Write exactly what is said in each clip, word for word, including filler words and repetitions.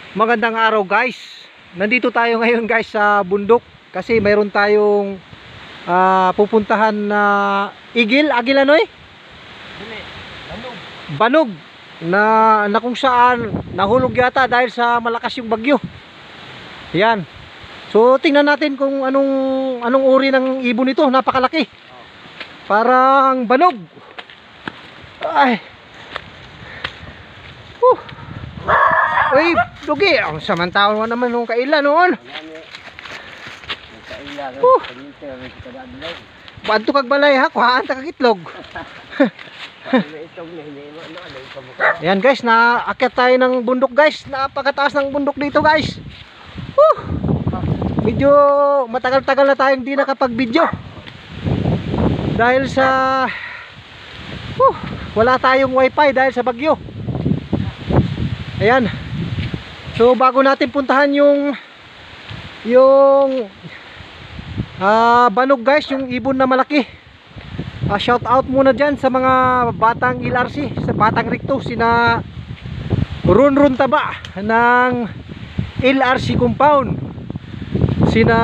Magandang araw guys. Nandito tayo ngayon guys sa bundok kasi mayroon tayong uh, pupuntahan na igil, agil ano eh? Banog. Banog na, na kung saan nahulog yata dahil sa malakas yung bagyo. Yan. So tingnan natin kung anong anong uri ng ibon ito, napakalaki. Parang banog. Ay. Uh. Uy, dugi, ang samantaon mo naman nung kailan noon. Uh. Banto kag balay ha, kuhaan ta kag itlog. Ayan guys, naakyat tayo ng bundok guys. Napakataas ng bundok dito guys. Uh. Medyo matagal-tagal na tayong di nakapag-video. Dahil sa uh, wala tayong wifi dahil sa bagyo. Ayan. So bago natin puntahan yung yung uh, banog guys, yung ibon na malaki, uh, shout out muna dyan sa mga batang L R C, sa batang Ricto, sina Runrun Taba ng L R C compound, sina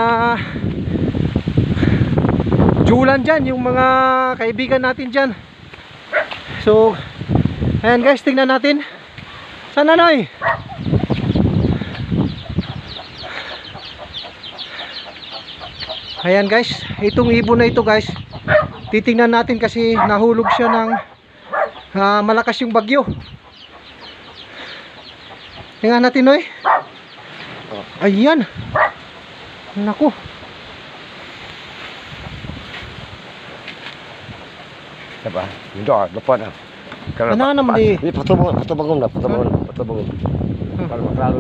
Julan dyan, yung mga kaibigan natin dyan. So ayan guys, tingnan natin. Sana Noy? Ayan guys, itong ibon na ito guys, titingnan natin kasi nahulog siya ng uh, malakas yung bagyo. Tingnan natin Noy. Ayan. Naku. Siapa? Ito, dapat na. Ano naman di? Ini patubong, patubong na, patubong, patubong. Kalau maklaro.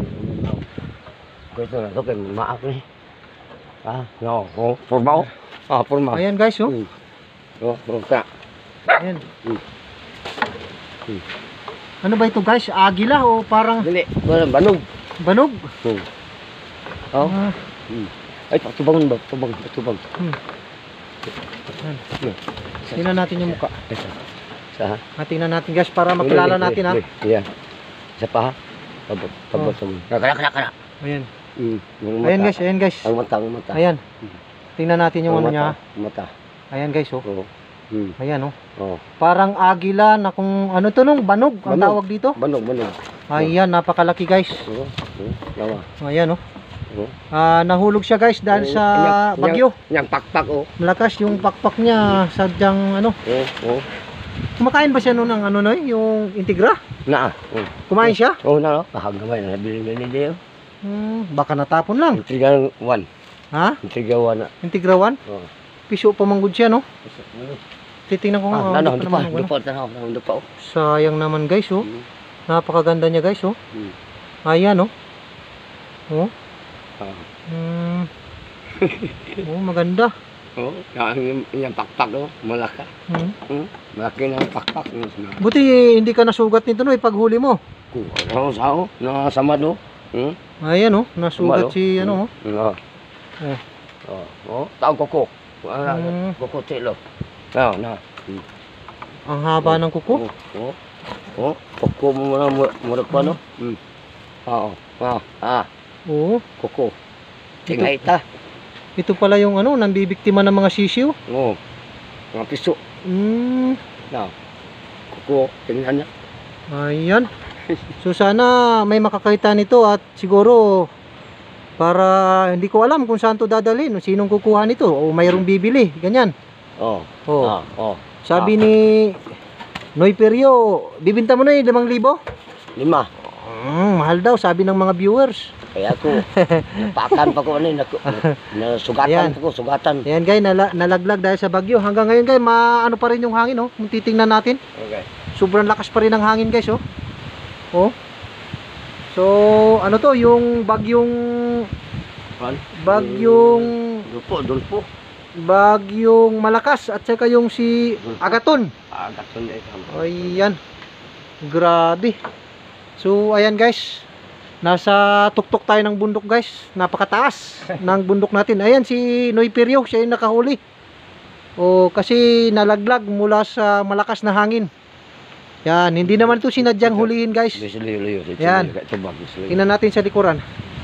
Kau itu nak tu kan maaf ni. Ah, no, oh, formal. Ah, formal. Ayan guys, oh. Hmm. Oh, formal. Ayan. Hmm. Hmm. Ano ba ito guys? Agila o parang Dili, banog. Banog? Hmm. Oh. Ah. Hmm. Ay, patubong ba? Patubong, patubong. Hmm. Ayan. Hmm. Tingnan natin yung mukha. Isa. Sa. Ah, tingnan natin guys para makilala natin ha. Iya. Siapa? Pabot, pabot mo. Kaya kaya kaya. Ayan. Hmm. Ayan guys, ayan guys. Ang mata, ang mata. Ayan. Tingnan natin yung ano niya. Mata. Ayan guys, oh. Oo. Hmm. Ayan, oh. Oh. Parang agila na kung ano to nung banog ang Banog. tawag dito. Banog, banog. Ayan, napakalaki guys. Oo. Oo. Lawa. Ayan, oh. Oo. Ah, nahulog siya guys dahil sa bagyo. Yang pakpak oh. Malakas yung pakpak niya, sadyang ano. Oo, oo. Kumakain ba siya noon ng ano noy, yung integra? Na. Oo. Kumain siya? Oo na, kahagamay na nabili na niya. Hmm, baka natapon lang. Intriga one. Ha? Intriga one na. Integra one? Oo. Piso pa manggod siya, no? Titingnan ko nga. Ah, oh, ano, hindi dupa, naman, ano. dupa, tanaw, dupa oh. Sayang naman guys, oh. Hmm. Napakaganda niya guys, oh. Hmm. Ayan, oh. Oh. Ah. Hmm. Oh, maganda. Oo, yung, yung pakpak oh, malaka. Hmm. Hmm. Malaki na ang pakpak. Buti hindi ka nasugat nito no, paghuli mo. Ano sa oh, na samad oh. Hmm. Ayan oh, nasugat Samad, si ano oh. Oo. Oh. Oh, oh, tao koko. Ah, Hmm. koko tilo. Na, na. Hmm. Ang haba ng kuko. Oh, oh, oh, koko mo na murag pa no. Hmm. Oo. Ah, ah, Oo. koko. Ito, Tingay ta. ito pala yung ano, nambibiktima ng mga sisiw. Oo. Mga piso. Hmm. Na. Koko, tingnan na. Ayan. So sana may makakita nito at siguro para hindi ko alam kung saan to dadalhin, sinong kukuha nito o mayroong bibili, ganyan. Oh. Oh. Ah, oh. Sabi Ah. ni Noy Perio, bibinta mo na yung limang libo? Lima. Mm, mahal daw, sabi ng mga viewers. Kaya ako, napakan pa ko ano, na, na sugatan Ayan. pa ko, sugatan. Ayan guys, nala, nalaglag dahil sa bagyo. Hanggang ngayon guys, maano pa rin yung hangin, oh. Kung titingnan natin, Okay. sobrang lakas pa rin ng hangin guys, oh. Oh. So, ano to, yung bagyong Pan? bagyong Dulpo, dulpo. bagyong malakas at saka yung si Agaton. Agad ko na ito. Ayan. Grabe. So, ayan guys. Nasa tuktok tayo ng bundok guys. Napakataas ng bundok natin. Ayan si Noy Perio, siya yung nakahuli. O kasi nalaglag mula sa malakas na hangin. Yan, hindi naman ito sinadyang hulihin guys. Bisa layo-layo. Yan. Ito ba? Bisa layo. Tingnan natin sa likuran.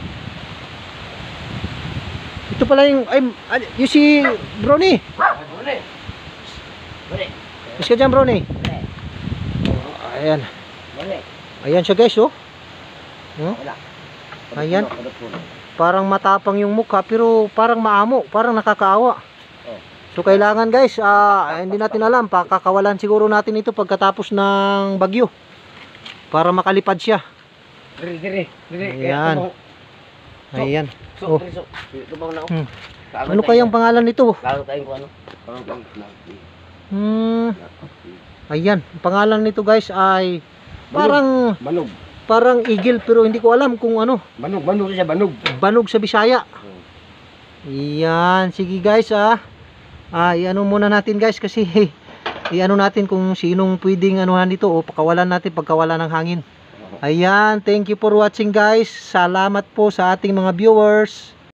Ito pala yung, ay, ay yung si Brony. Boleh. Boleh. Mas ka dyan Brony. Ayan. Boleh. Ayan siya guys oh. No? Wala. Ayan. Parang matapang yung mukha pero parang maamo, parang nakakaawa. Oh. So kailangan guys, ah, hindi natin alam, pakakawalan siguro natin ito pagkatapos ng bagyo para makalipad siya. Diri, diri, diri. Ayan. Ayan. So, Oh. so, ito bang na? Hmm. Ano kayang pangalan nito? Lalo tayong kung ano? Parang pang Hmm. Ayan, ang pangalan nito guys ay parang Banog. parang eagle pero hindi ko alam kung ano. Banog, banog siya, banog. Banog sa Bisaya. Yan, sige guys ah. Ah, iano muna natin guys kasi iano natin kung sinong pwedeng anuhan dito o pakawalan natin pagkawala ng hangin. Ayan, thank you for watching guys. Salamat po sa ating mga viewers.